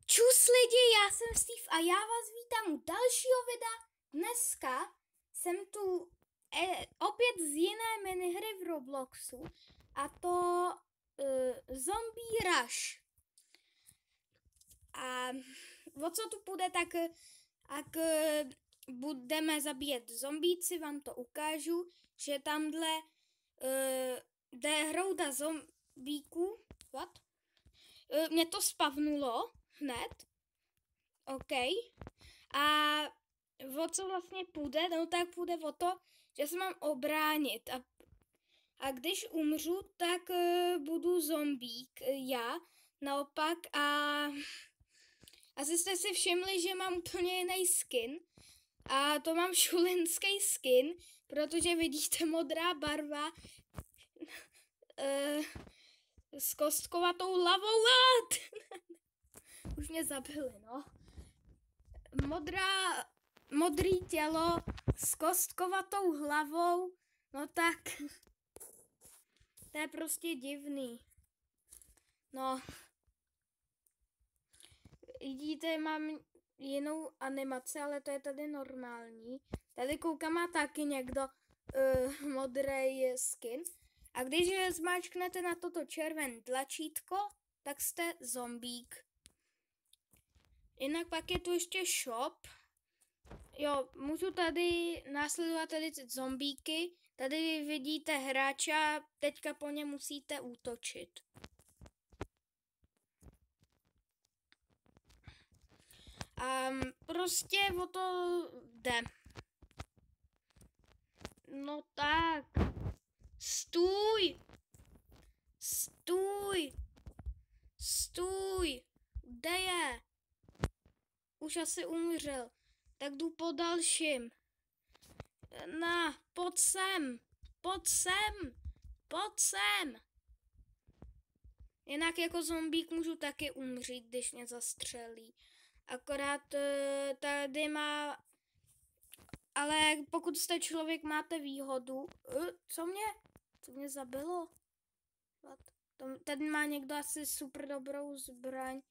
Čus lidi, já jsem Steve a já vás vítám u dalšího videa. Dneska jsem tu opět z jiné minihry v Robloxu a to Zombie Rush. A o co tu půjde, tak budeme zabíjet zombíci, vám to ukážu, že tamhle jde hrouda zombíků. What? Mě to spavnulo hned. OK. A o co vlastně půjde? No tak půjde o to, že se mám obránit. A když umřu, tak budu zombík já. Naopak asi jste si všimli, že mám úplně jiný skin. A to mám šulinský skin, protože vidíte modrá barva s kostkovatou hlavou. Už mě zabili, no. Modrý tělo s kostkovatou hlavou, no tak to je prostě divný. No. Vidíte, mám jinou animaci, ale to je tady normální. Tady koukám, má taky někdo modrý skin. A když zmáčknete na toto červené tlačítko, tak jste zombík. Jinak pak je tu ještě shop. Jo, můžu tady následovat tady ty zombíky. Tady vidíte hráče a teďka po ně musíte útočit. A prostě o to jde. No tak. Stůj! Stůj! Stůj! Kde je? Už asi umřel. Tak jdu po dalším. Pojď sem! Pojď sem! Pojď sem! Jinak jako zombík můžu taky umřít, když mě zastřelí. Akorát tady má... Ale pokud jste člověk, máte výhodu. Co mě zabilo? Tady má někdo asi super dobrou zbraň.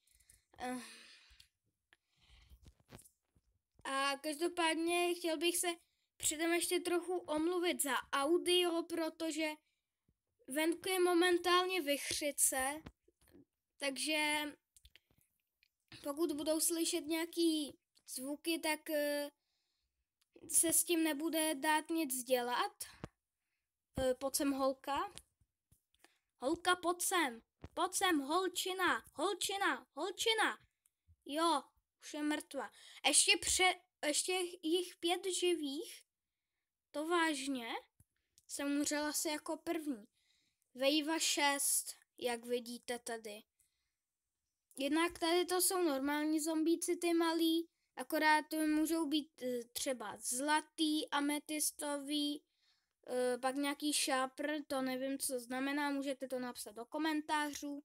A každopádně chtěl bych se předem ještě trochu omluvit za audio, protože venku je momentálně vichřice, takže pokud budou slyšet nějaký zvuky, tak se s tím nebude dát nic dělat. Pojď sem, holka. Holka, pojď sem. Pojď sem, holčina. Holčina. Holčina. Jo, už je mrtvá. Ještě jich 5 živých. To vážně. Jsem umřel asi jako první. Vejva 6, jak vidíte tady. Jednak tady to jsou normální zombíci, ty malí. Akorát můžou být třeba zlatý, ametistový, pak nějaký šápr, to nevím, co znamená, můžete to napsat do komentářů.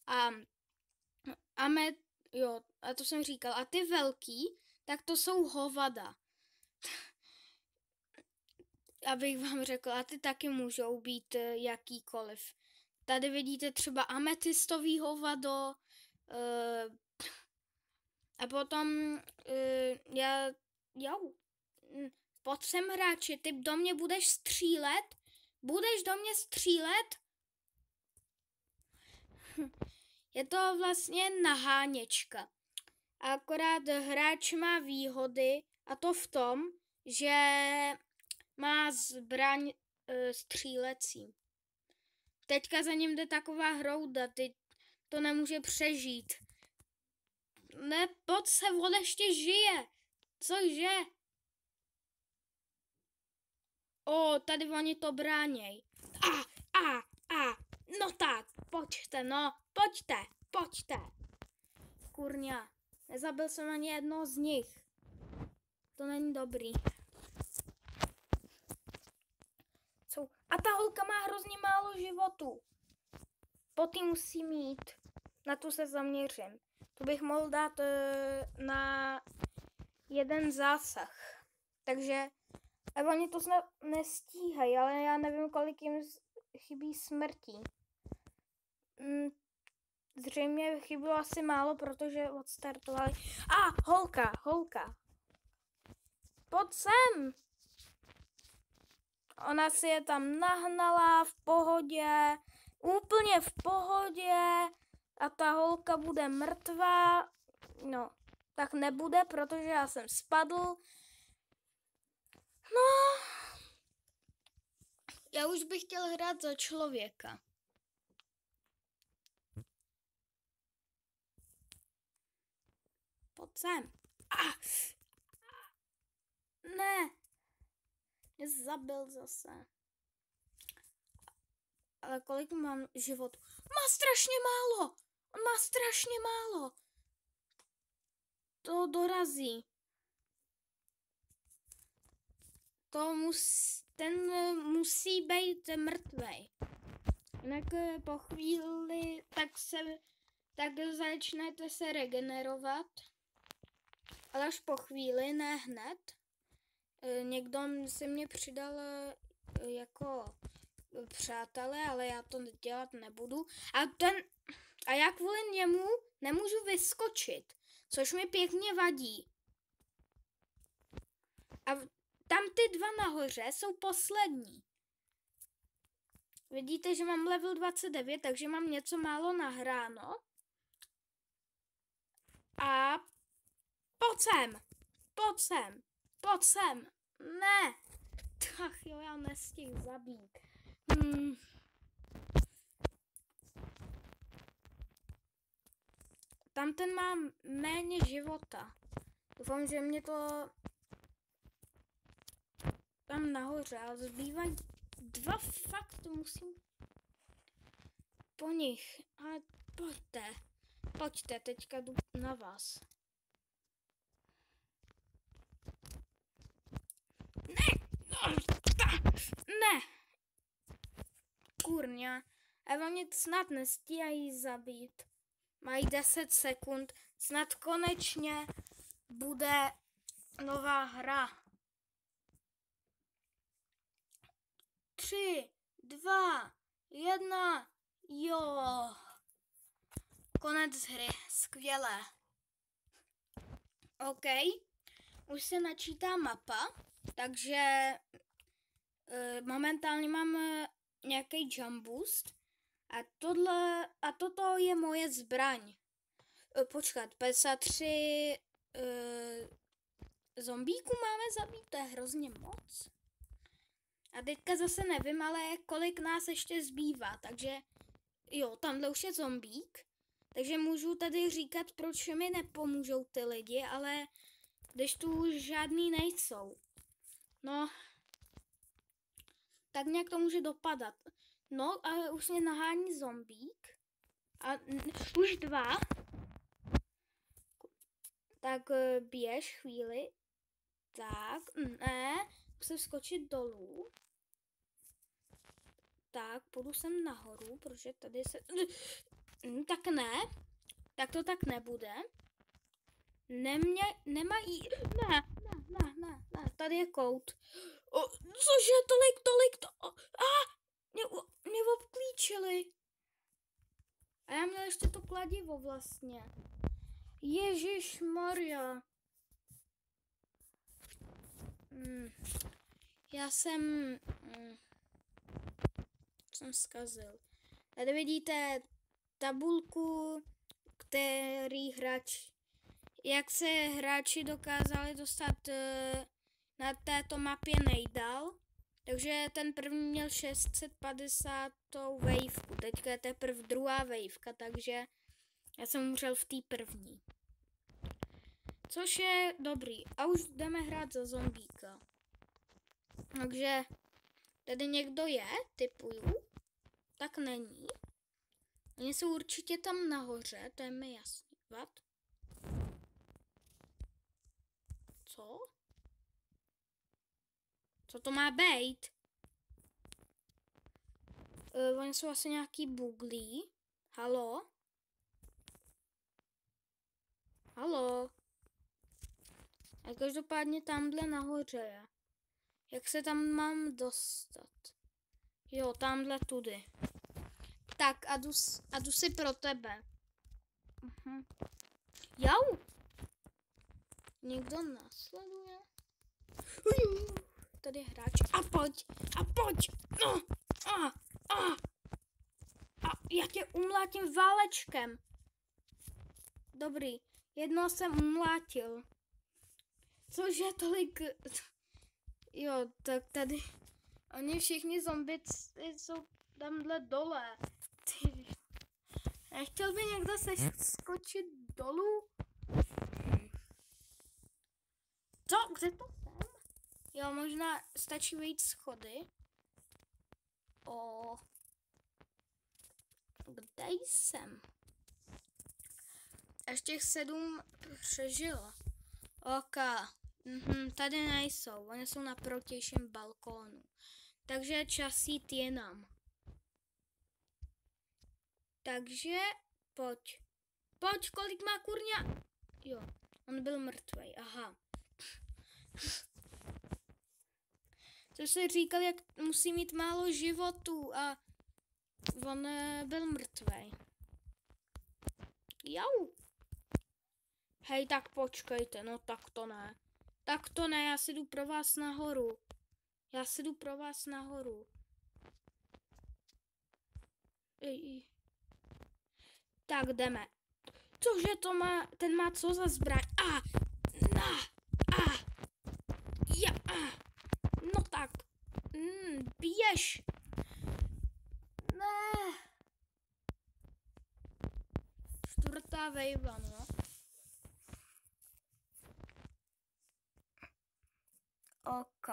A to jsem říkal. A ty velký, tak to jsou hovada. Abych vám řekl, a ty taky můžou být jakýkoliv. Tady vidíte třeba ametistový hovado, a potom pojď sem, hráči, ty do mě budeš střílet? Budeš do mě střílet? Je to vlastně naháněčka. Akorát hráč má výhody, a to v tom, že má zbraň střílecí. Teďka za ním jde taková hrouda, ty to nemůže přežít. Ne, pojď se, on ještě žije. Cože? Tady oni to bráněj. No tak, pojďte, no, pojďte. Kurňa, nezabil jsem ani jednoho z nich. To není dobrý. A ta holka má hrozně málo životu. Potý musí mít. Na tu se zaměřím. To bych mohl dát na jeden zásah. Takže oni to nestíhají, ale já nevím, kolik jim chybí smrtí. zřejmě chybilo asi málo, protože odstartovali. Holka. Pojď sem. Ona si je tam nahnala v pohodě, úplně v pohodě a ta holka bude mrtvá. No, tak nebude, protože já jsem spadl. No, já už bych chtěl hrát za člověka. Pojď sem. Ne. Mě zabil zase. Ale kolik mám životů? Má strašně málo. On má strašně málo. To dorazí. Ten musí být mrtvej. Jinak po chvíli tak začnete se regenerovat. Ale až po chvíli, ne hned. Někdo se mě přidal jako přátelé, ale já to dělat nebudu. A já kvůli němu nemůžu vyskočit, což mi pěkně vadí. A tam ty dva nahoře jsou poslední. Vidíte, že mám level 29, takže mám něco málo nahráno. A pojď sem. Ne. Ach jo, já nestihl zabít. Tam ten má méně života. Doufám, že mě to tam nahoře, ale zbývají dva, fakt musím po nich. Ale pojďte, teďka jdu na vás. Ne! Kurňa, a mě snad nestíhají zabít. Mají 10 sekund, snad konečně bude nová hra. 3, 2, 1, jo. Konec hry, skvělé. OK, už se načítá mapa, takže momentálně mám nějaký jump boost a toto je moje zbraň. Počkat, 53 zombíků máme zabít, to je hrozně moc. A teďka zase nevím, ale kolik nás ještě zbývá, takže jo, tamhle už je zombík, takže můžu tady říkat, proč mi nepomůžou ty lidi, ale když tu už žádný nejsou. No, tak nějak to může dopadat. No, ale už mě nahání zombík. A už 2. Tak běž chvíli. Tak, ne, musím skočit dolů. Tak, půjdu sem nahoru, protože tady se... Tak ne, tak to tak nebude. Nemají... Ne, tady je kout. Cože, tolik to... Mě obklíčili. A já měl ještě to kladivo vlastně. Ježišmarja. Já jsem zkazil. Tady vidíte tabulku, jak se hráči dokázali dostat na této mapě nejdál. Takže ten první měl 650. wavku, teďka je teprve druhá waveka, takže já jsem umřel v té první. Což je dobrý. A už jdeme hrát za zombíka. Takže tady někdo je, typuju. Tak není. Oni jsou určitě tam nahoře, to je mi jasný. What? Co? Co to má být? Oni jsou asi nějaký buglí. Halo? A každopádně tamhle nahoře je. Jak se tam mám dostat? Jo, tamhle tudy. Tak a jdu si pro tebe. Jau! Někdo následuje? Tady je hráč. A pojď! No! A já tě umlátím válečkem. Dobrý, jedno jsem umlátil. Cože tolik... Jo, tak tady... Oni všichni zombici jsou tamhle dole. Nechtěl by někdo se skočit dolů? Co? Kde to jsem? Jo, možná stačí vejít schody. Kde jsem? Až těch 7 přežilo. Ok. Tady nejsou. Oni jsou na protějším balkónu. Takže čas jít jinam. Takže pojď. Pojď, kolik má kurňa? Jo, on byl mrtvej, aha. Co jsi říkal, jak musí mít málo životů a on byl mrtvej. Jau. Hej, tak počkejte, no tak to ne. Tak to ne, já si jdu pro vás nahoru. Ej. Tak jdeme. Cože to má, ten má co za zbraň? No tak. Běž. Ne. 4. vejva, no. Ok.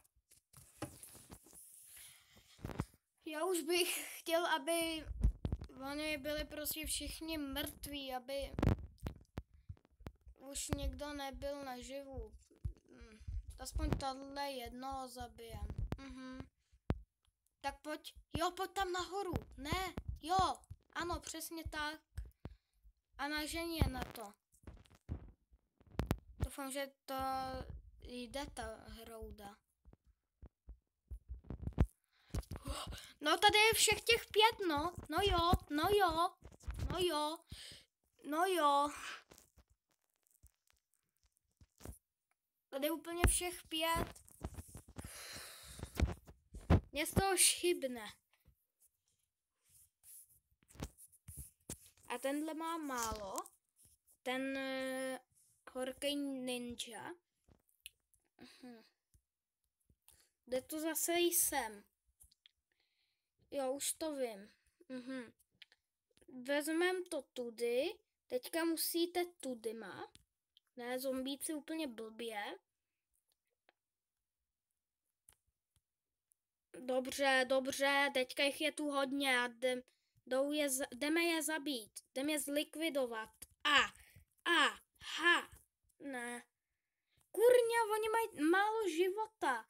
Já už bych chtěl, aby oni byli prostě všichni mrtví, aby už někdo nebyl naživu. Aspoň tahle jednoho zabijem. Tak pojď. Jo, pojď tam nahoru. Ne, jo. Ano, přesně tak. A nažení je na to. Doufám, že to jde ta hrouda. No tady je všech těch 5, no. No jo. Tady je úplně všech 5. Mě z toho šibne. A tenhle má málo. Ten horký ninja. Kde to zase jsem? Jo, už to vím. Vezmem to tudy. Teďka musíte tudyma. Ne, zombíci úplně blbě. Dobře, teďka jich je tu hodně a jdeme je zabít. Jdeme je zlikvidovat. Ne. Kurňa, oni mají málo života.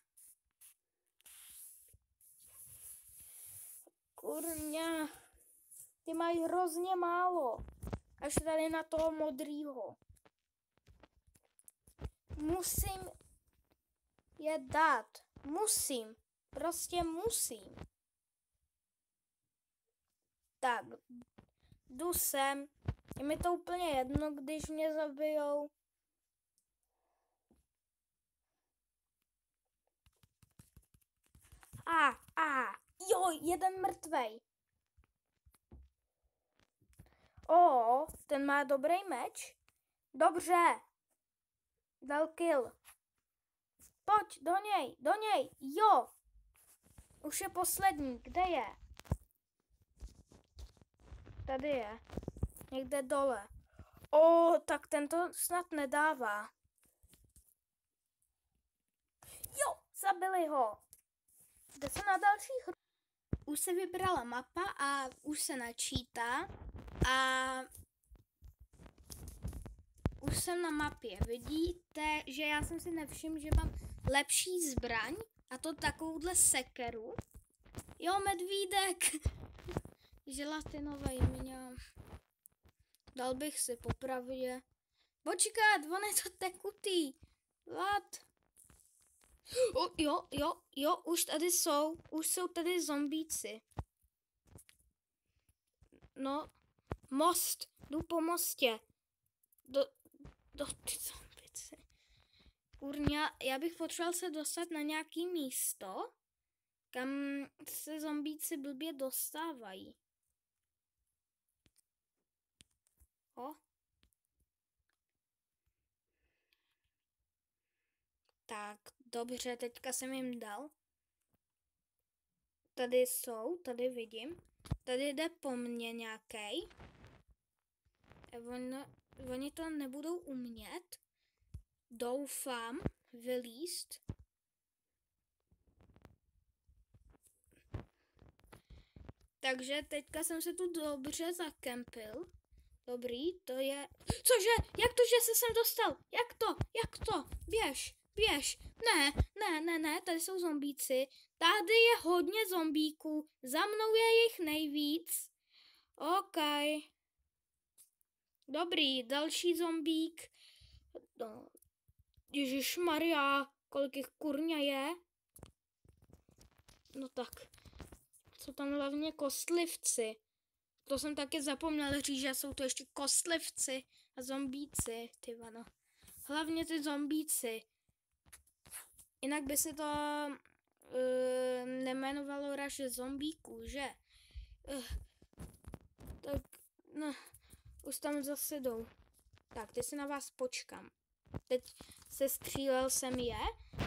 Kurňa, ty mají hrozně málo. Až tady na toho modrýho. Musím je dát. Prostě musím. Tak, jdu sem. Je mi to úplně jedno, když mě zabijou. Jo, jeden mrtvej. Ten má dobrý meč. Dobře. Dal kill. Pojď, do něj. Jo. Už je poslední. Kde je? Tady je. Někde dole. Tak tento snad nedává. Jo, zabili ho. Jde se na další hru. Už se vybrala mapa a už se načítá. A už jsem na mapě. Vidíte, že já jsem si nevšiml, že mám lepší zbraň. A to takovouhle sekeru. Jo, medvídek. Želatinový měl. Dal bych si popravdě. Počkat, on je to tekutý. What? Jo, už tady jsou. Už jsou tady zombíci. No, most. Jdu po mostě. Do ty zombici. Kurňa, já bych potřeboval se dostat na nějaký místo, kam se zombíci blbě dostávají. Tak, dobře, teďka jsem jim dal. Tady jsou, tady vidím. Tady jde po mně nějaký. Oni to nebudou umět. Doufám vylízt. Takže teďka jsem se tu dobře zakempil. Dobrý, to je... Cože? Jak to, že se sem dostal? Jak to? Běž. Ne, tady jsou zombíci. Tady je hodně zombíků. Za mnou je jich nejvíc. OK. Dobrý, další zombík. No. Ježišmarja, kolik jich kurňa je? No tak. Jsou tam hlavně kostlivci. To jsem taky zapomněl říct, že jsou to ještě kostlivci a zombíci, ty vano. Hlavně ty zombíci. Jinak by se to nejmenovalo raše zombíků, že? Tak, no, už tam zase jdou. Tak, teď si na vás počkám. Teď se střílel jsem je.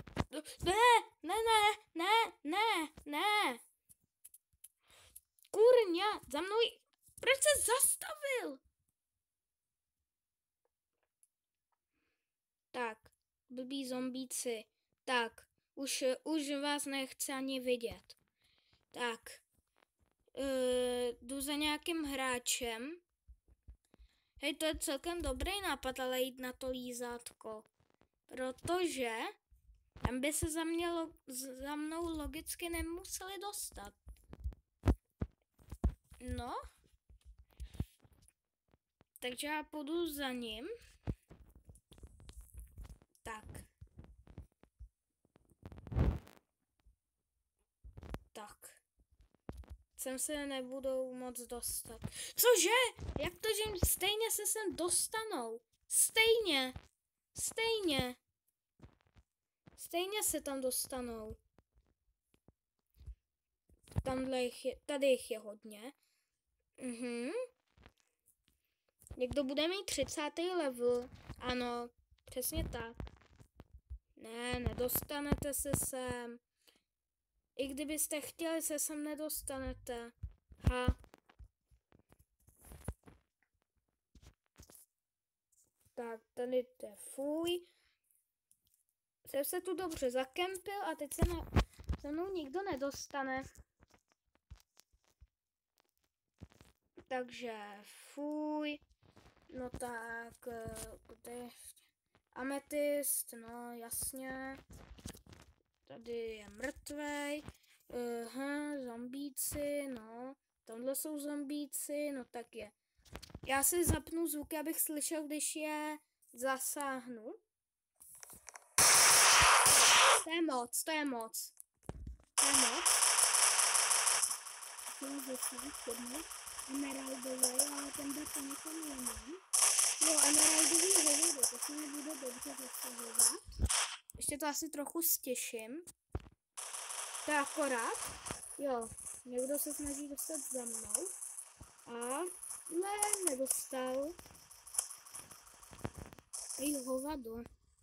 Ne. Kurňa, za mnou. Proč se zastavil? Tak, blbý zombíci. Tak, už vás nechci ani vidět. Tak, jdu za nějakým hráčem. Hej, to je celkem dobrý nápad, ale jít na to lízátko. Protože tam by se za mnou logicky nemuseli dostat. No. Takže já půjdu za ním. Tak. Sem se nebudou moc dostat. Cože? Jak to, že stejně se sem dostanou? Stejně se tam dostanou. Tady jich je hodně. Někdo bude mít 30. level. Ano, přesně tak. Ne, nedostanete se sem. I kdybyste chtěli, se sem nedostanete. Tak, tady to je fuj. Jsem se tu dobře zakempil a teď se mnou nikdo nedostane. Takže fuj. No tak, kde ametist, no jasně. Tady je mrtvej. Zombíci, no. Tamhle jsou zombíci, no tak je. Já si zapnu zvuky, abych slyšel, když je zasáhnu. To je moc. Emeraldový, ale ten byl to někam jinam. Jo, emeraldový hovody, to se mi bude dobře zasahovat. Ještě to asi trochu stěším. To je akorát. Jo, někdo se snaží dostat za mnou. A ne, nedostal. Ej, hovado.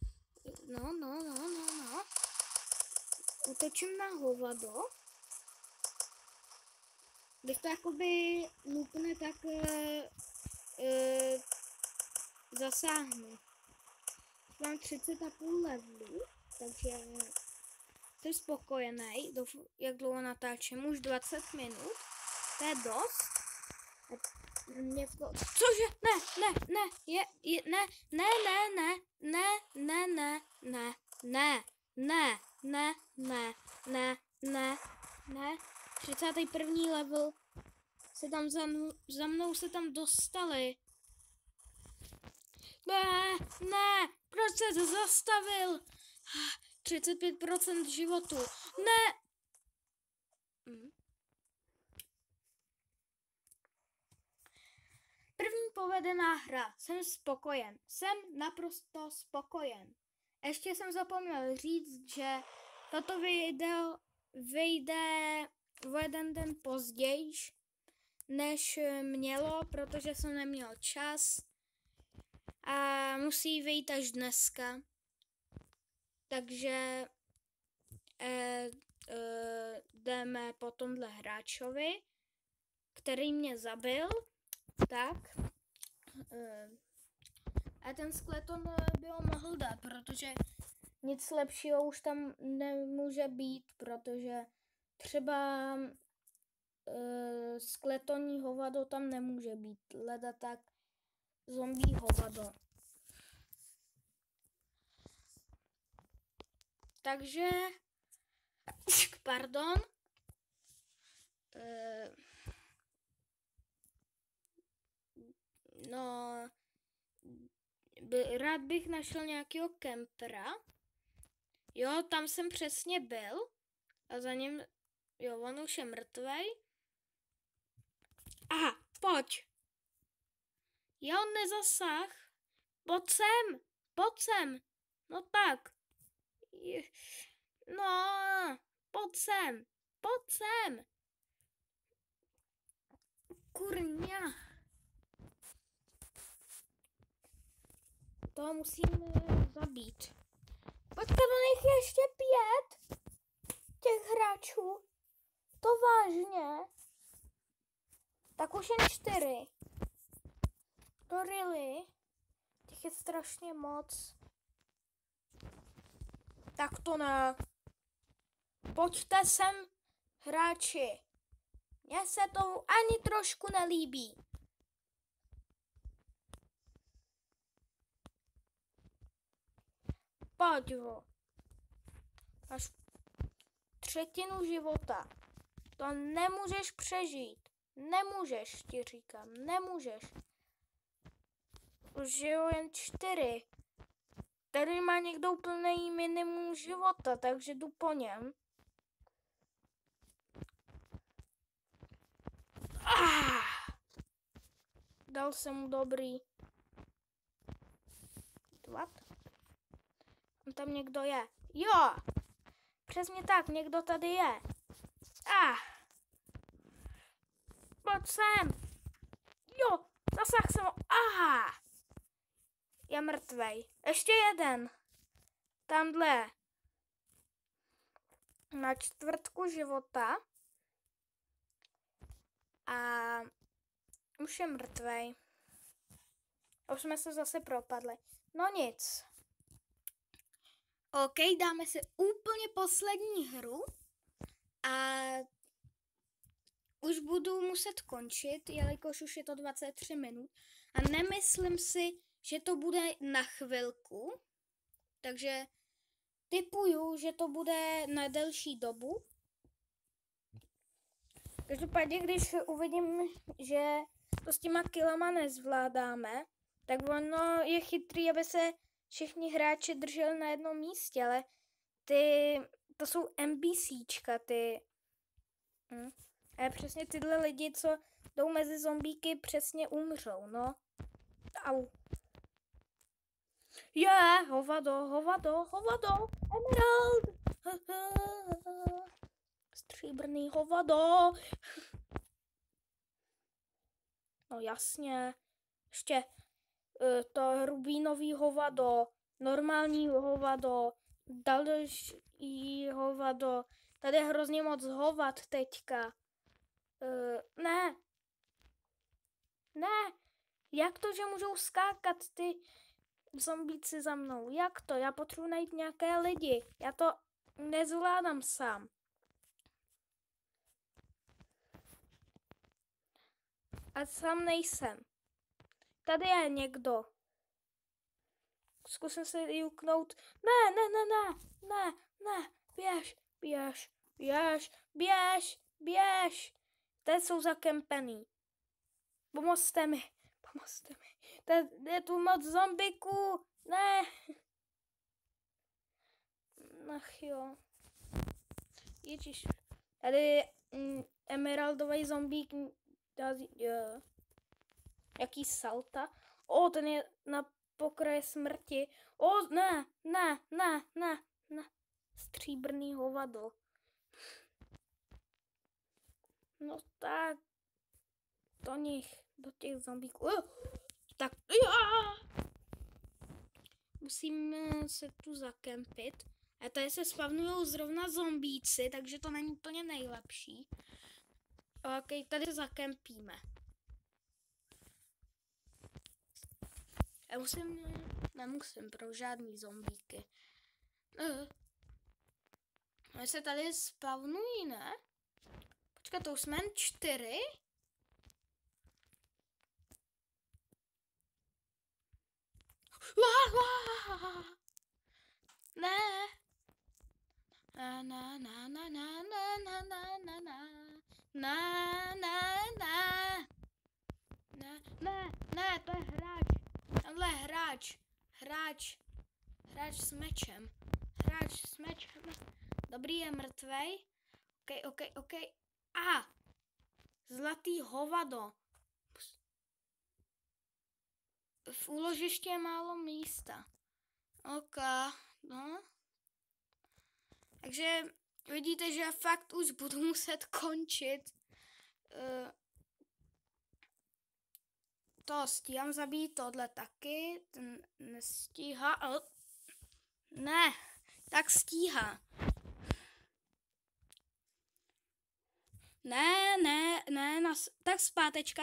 No. Utočím na hovado. Když to jakoby lupne, tak zasáhnu. Mám 30,5 levelů, takže jsem spokojený. Jak dlouho natáčím? Už 20 minut. To je dost. Cože? Ne. 31. level. Za mnou se tam dostali. Ne, proč se to zastavil? 35% životu. Ne. První povedená hra. Jsem spokojen. Jsem naprosto spokojen. Ještě jsem zapomněl říct, že toto video vyjde o jeden den později, než mělo, protože jsem neměl čas a musí vyjít až dneska. Takže jdeme po tomhle hráčovi, který mě zabil, tak a ten skeleton by ho mohl dát, protože nic lepšího už tam nemůže být, protože třeba skeletonní hovado tam nemůže být, leda tak zombie hovado. Takže, pardon, no, rád bych našel nějakého kempera. Jo, tam jsem přesně byl a za ním, jo, on už je mrtvej. Aha, pojď. Já on nezasah. Pojď sem. No tak. No, pojď sem. Kurňa. To musím zabít. Počkat, on jich je ještě 5 těch hráčů. To vážně. Tak už jen 4. To really? Těch je strašně moc. Tak to ne. Pojďte sem, hráči. Mně se to ani trošku nelíbí. Pojď ho. Máš 1/3 života. To nemůžeš přežít. Nemůžeš, ti říkám. Nemůžeš. Už žiju jen 4. Tady má někdo úplný minimum života, takže jdu po něm. Dal jsem mu dobrý. What? Tam někdo je. Jo! Přesně tak, někdo tady je. Pojď sem. Jo, zasah jsem ho. Je mrtvej. Ještě jeden. Tamhle. Na 1/4 života. A už je mrtvej. Už jsme se zase propadli. No nic. OK, dáme si úplně poslední hru. A už budu muset končit, jelikož už je to 23 minut. A nemyslím si, že to bude na chvilku. Takže tipuju, že to bude na delší dobu. Každopádně, když uvidím, že to s těma kilama nezvládáme, tak ono je chytrý, aby se všichni hráči drželi na jednom místě, ale to jsou NPCčka, A přesně tyhle lidi, co jdou mezi zombíky, přesně umřou, no. Au. Hovado, Emerald. Stříbrný hovado. No jasně. Ještě to rubínový hovado, normální hovado, další hovado. Tady je hrozně moc hovat teďka. Ne. Jak to, že můžou skákat ty zombíci za mnou? Jak to? Já potřebuji najít nějaké lidi. Já to nezvládám sám. A sám nejsem. Tady je někdo. Zkusím se juknout. Ne. Běž. Tady jsou zakempený. Pomozte mi. Tady je tu moc zombiků. Ne. Ach jo. Ježiš. Tady je emeraldový zombík. Jo. Jaký salta. Ten je na pokraji smrti. Ne. Stříbrný hovadl. No tak. Do těch zombíků. Tak. Musím se tu zakempit. A tady se spavnují zrovna zombíci, takže to není úplně nejlepší. Ok, tady se zakempíme. Nemusím pro žádný zombíky. Oni se tady spavnují, ne? Počkat, to už jsme jen 4? Ne. Ne, to je hráč. Tenhle hráč s mečem. Dobrý, je mrtvej. Ok. Zlatý hovado. V úložišti je málo místa. Ok, no. Takže vidíte, že fakt už budu muset končit. To stíhám zabít, tohle taky. Ten nestíhá. Ne, tak stíhá. Ne, tak zpátečka.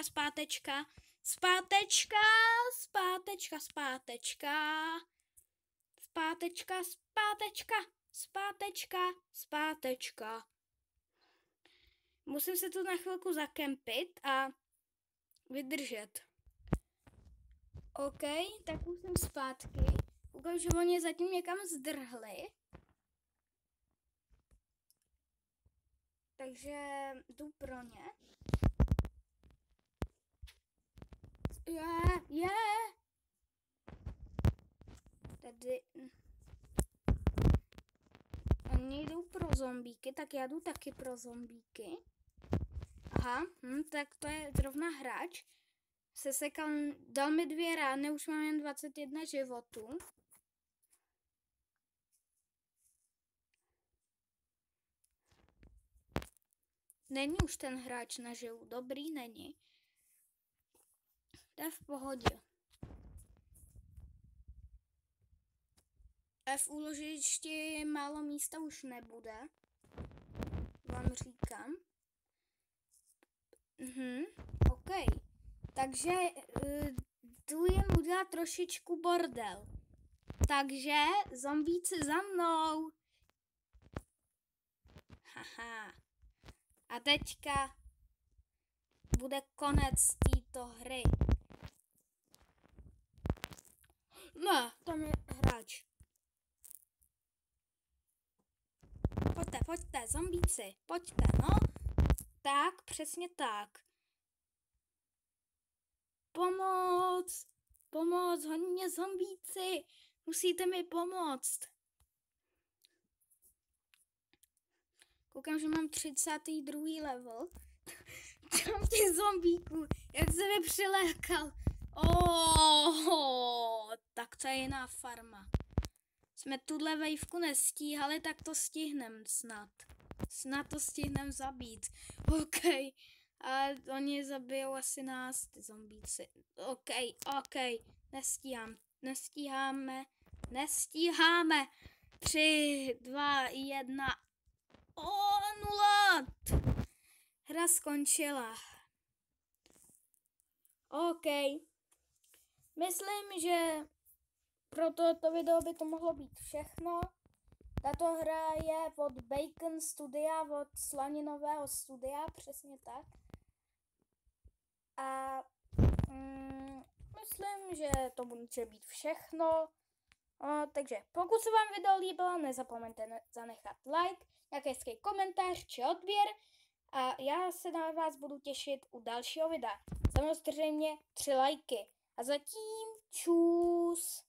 Musím se tu na chvilku zakempit a vydržet. Ok, tak už jsem zpátky. Koukám, že oni zatím někam zdrhli. Takže jdu pro ně. Je. Tady. Oni jdou pro zombíky, tak já jdu taky pro zombíky. Aha, tak to je zrovna hráč. Sesekal, dal mi 2 rány, už mám jen 21 životů. Není už ten hráč naživu, dobrý není. To je v pohodě. A v úložišti málo místa už nebude. Vám říkám. Ok. Takže jdu jen udělat trošičku bordel. Takže zombíci za mnou. Haha. A teďka bude konec této hry. Ne, tam je hráč. Pojďte, zombíci, pojďte, no. Tak, přesně tak. Pomoc, hodně zombíci, musíte mi pomoct. Koukám, že mám 32. level. Tam těch zombíků, jak se mi přilékal. Tak to je jiná farma. Jsme tuhle vejvku nestíhali, tak to stihnem snad. Snad to stihnem zabít. Ok. A oni zabijou asi nás, ty zombíci. Ok. Nestíháme. 3, 2, 1. 0. Hra skončila. Ok. Myslím, že pro toto video by to mohlo být všechno. Tato hra je od Bacon Studia, od Slaninového studia, přesně tak. A myslím, že to může být všechno. Takže pokud se vám video líbilo, nezapomeňte zanechat like, nějaký komentář či odběr. A já se na vás budu těšit u dalšího videa. Samozřejmě 3 lajky. A zatím čus.